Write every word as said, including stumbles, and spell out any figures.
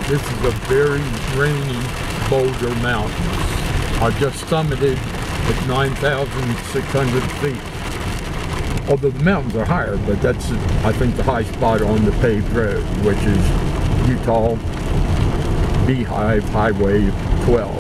This is a very rainy Boulder Mountains. I just summited at nine thousand six hundred feet. Although the mountains are higher, but that's, I think, the high spot on the paved road, which is Utah Beehive Highway twelve.